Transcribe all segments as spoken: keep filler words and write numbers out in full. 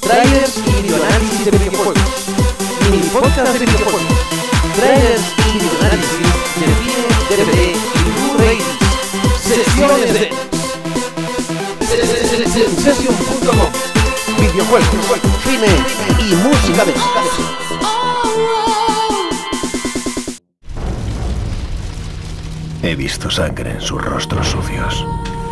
trailers y videoanálisis de videojuegos, mini podcast de videojuegos, trailers y videoanálisis de cine, D V D y Blu-ray, sesiones de Sensation punto com, videojuegos, cine y música de He visto sangre en sus rostros sucios.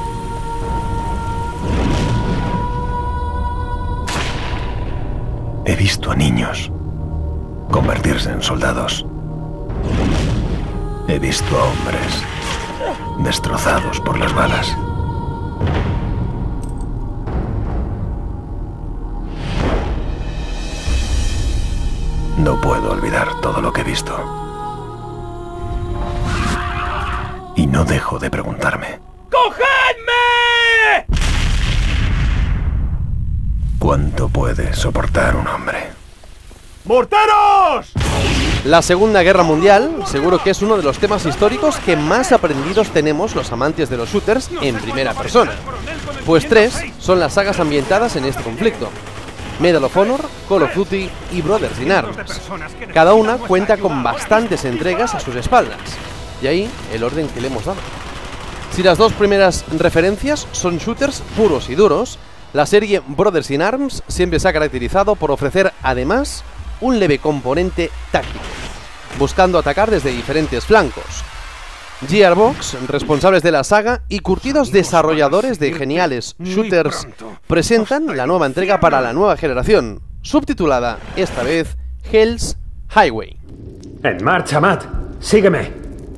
He visto a niños convertirse en soldados. He visto a hombres destrozados por las balas. No puedo olvidar todo lo que he visto. Y no dejo de preguntarme: ¡cogedme! ¿cuánto puede soportar un hombre? ¡Morteros! La Segunda Guerra Mundial seguro que es uno de los temas históricos que más aprendidos tenemos los amantes de los shooters en primera persona. Pues tres son las sagas ambientadas en este conflicto: Medal of Honor, Call of Duty y Brothers in Arms. Cada una cuenta con bastantes entregas a sus espaldas, y ahí el orden que le hemos dado. Si las dos primeras referencias son shooters puros y duros, la serie Brothers in Arms siempre se ha caracterizado por ofrecer además un leve componente táctico, buscando atacar desde diferentes flancos. Gearbox, responsables de la saga y curtidos desarrolladores de geniales shooters, presentan la nueva entrega para la nueva generación, subtitulada esta vez Hell's Highway. En marcha, Matt. Sígueme.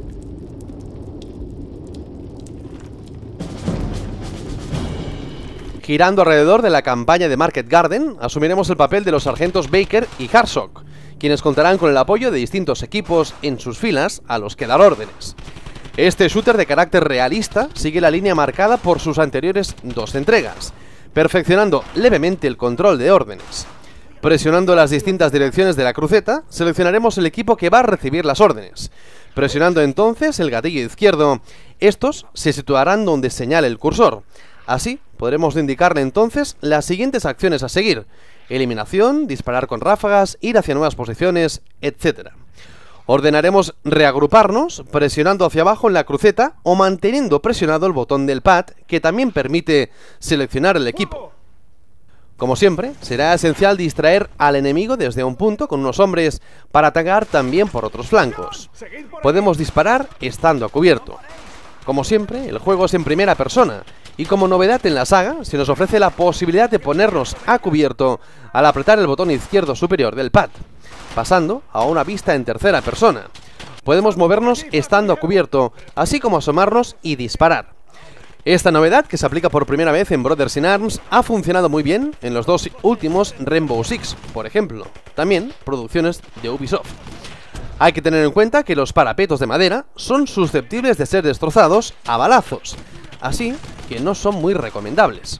Girando alrededor de la campaña de Market Garden, asumiremos el papel de los sargentos Baker y Harsock, quienes contarán con el apoyo de distintos equipos en sus filas a los que dar órdenes. Este shooter de carácter realista sigue la línea marcada por sus anteriores dos entregas, perfeccionando levemente el control de órdenes. Presionando las distintas direcciones de la cruceta, seleccionaremos el equipo que va a recibir las órdenes. Presionando entonces el gatillo izquierdo, estos se situarán donde señale el cursor. Así, podremos indicarle entonces las siguientes acciones a seguir: eliminación, disparar con ráfagas, ir hacia nuevas posiciones, etcétera. Ordenaremos reagruparnos presionando hacia abajo en la cruceta o manteniendo presionado el botón del pad, que también permite seleccionar el equipo. Como siempre, será esencial distraer al enemigo desde un punto con unos hombres para atacar también por otros flancos. Podemos disparar estando a cubierto. Como siempre, el juego es en primera persona, y como novedad en la saga, se nos ofrece la posibilidad de ponernos a cubierto al apretar el botón izquierdo superior del pad, pasando a una vista en tercera persona. Podemos movernos estando a cubierto, así como asomarnos y disparar. Esta novedad, que se aplica por primera vez en Brothers in Arms, ha funcionado muy bien en los dos últimos Rainbow Six, por ejemplo, también producciones de Ubisoft. Hay que tener en cuenta que los parapetos de madera son susceptibles de ser destrozados a balazos, así que no son muy recomendables.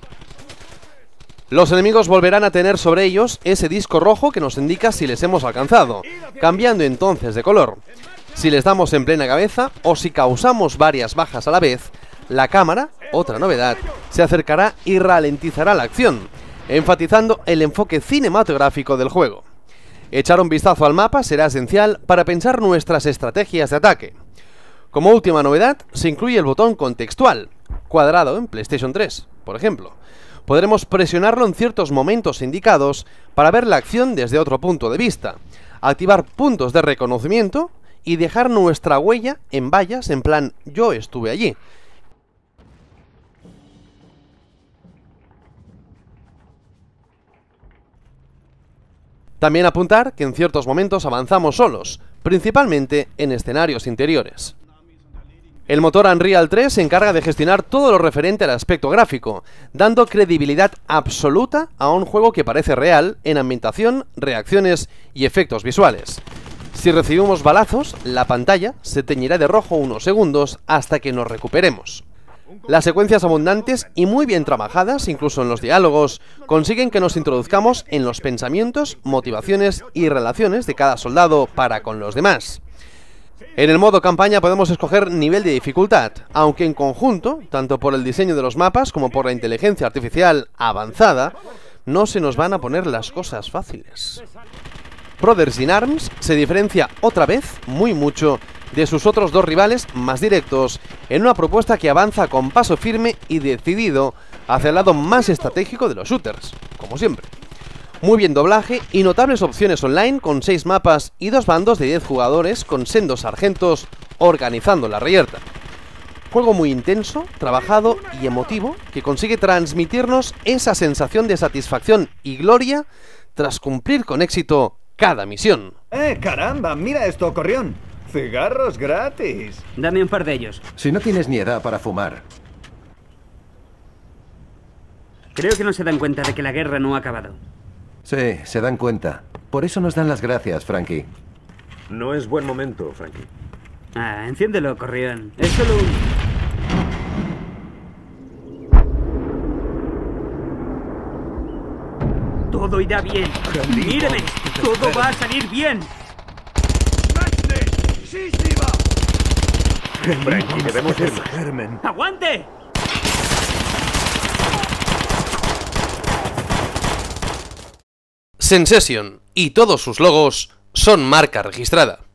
Los enemigos volverán a tener sobre ellos ese disco rojo que nos indica si les hemos alcanzado, cambiando entonces de color. Si les damos en plena cabeza o si causamos varias bajas a la vez, la cámara, otra novedad, se acercará y ralentizará la acción, enfatizando el enfoque cinematográfico del juego. Echar un vistazo al mapa será esencial para pensar nuestras estrategias de ataque. Como última novedad, se incluye el botón contextual, cuadrado en PlayStation tres, por ejemplo. Podremos presionarlo en ciertos momentos indicados para ver la acción desde otro punto de vista, activar puntos de reconocimiento y dejar nuestra huella en vallas en plan "yo estuve allí". También apuntar que en ciertos momentos avanzamos solos, principalmente en escenarios interiores. El motor Unreal tres se encarga de gestionar todo lo referente al aspecto gráfico, dando credibilidad absoluta a un juego que parece real en ambientación, reacciones y efectos visuales. Si recibimos balazos, la pantalla se teñirá de rojo unos segundos hasta que nos recuperemos. Las secuencias abundantes y muy bien trabajadas, incluso en los diálogos, consiguen que nos introduzcamos en los pensamientos, motivaciones y relaciones de cada soldado para con los demás. En el modo campaña podemos escoger nivel de dificultad, aunque en conjunto, tanto por el diseño de los mapas como por la inteligencia artificial avanzada, no se nos van a poner las cosas fáciles. Brothers in Arms se diferencia otra vez muy mucho de sus otros dos rivales más directos en una propuesta que avanza con paso firme y decidido hacia el lado más estratégico de los shooters, como siempre. Muy bien doblaje y notables opciones online con seis mapas y dos bandos de diez jugadores con sendos sargentos organizando la reyerta. Juego muy intenso, trabajado y emotivo que consigue transmitirnos esa sensación de satisfacción y gloria tras cumplir con éxito cada misión. ¡Eh, caramba! ¡Mira esto, Corrión! ¡Cigarros gratis! Dame un par de ellos. Si no tienes ni edad para fumar. Creo que no se dan cuenta de que la guerra no ha acabado. Sí, se dan cuenta. Por eso nos dan las gracias, Frankie. No es buen momento, Frankie. Ah, enciéndelo, Corrión. Es solo un... Todo irá bien. ¡Míreme! ¡Todo va a salir bien! Frankie, debemos irnos. ¡Aguante! Sensation y todos sus logos son marca registrada.